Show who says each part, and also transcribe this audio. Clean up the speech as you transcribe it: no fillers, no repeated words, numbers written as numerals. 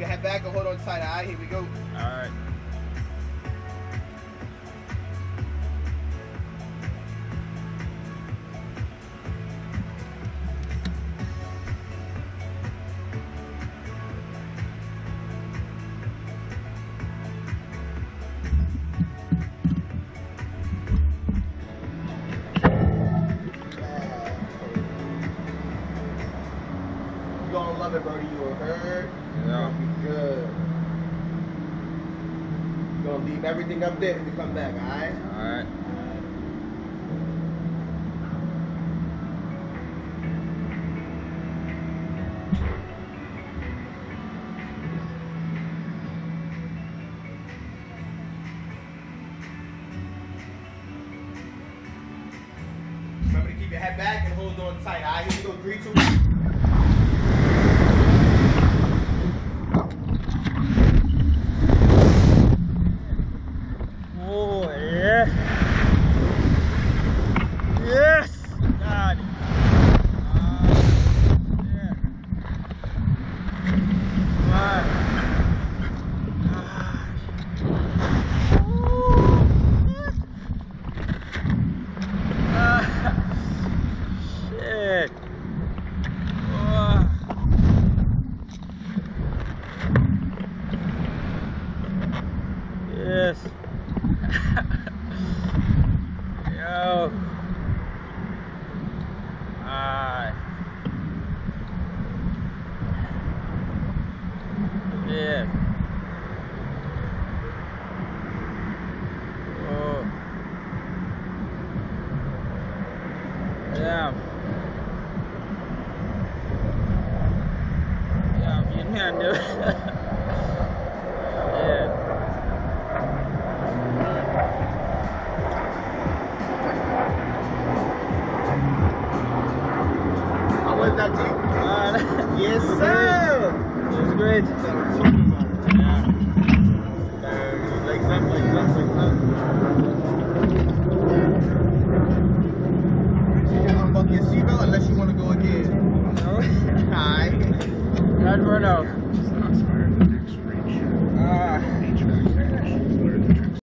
Speaker 1: your head back and hold on tight. Alright, here we go.
Speaker 2: Alright.
Speaker 1: You're gonna love it, Brody. You were heard.
Speaker 2: Yeah.
Speaker 1: You're gonna be good. You're gonna leave everything up there when you come back, alright?
Speaker 2: Alright.
Speaker 1: Remember to keep your head back and hold on tight. Alright, here we go. 3, 2, 1.
Speaker 2: Oh, yeah. Yes! God. Yeah. Come on. Shit. Yes. Yo. Yeah. Oh. Yeah. Yeah, you can do it. Yeah.
Speaker 1: How was that, T? Yes, sir!
Speaker 2: It was great. Yeah.
Speaker 1: Legs up, legs up, legs up. Unbuckle your seatbelt unless you want to go again.
Speaker 2: No.
Speaker 1: Alright.
Speaker 2: Not for now.
Speaker 1: Ah.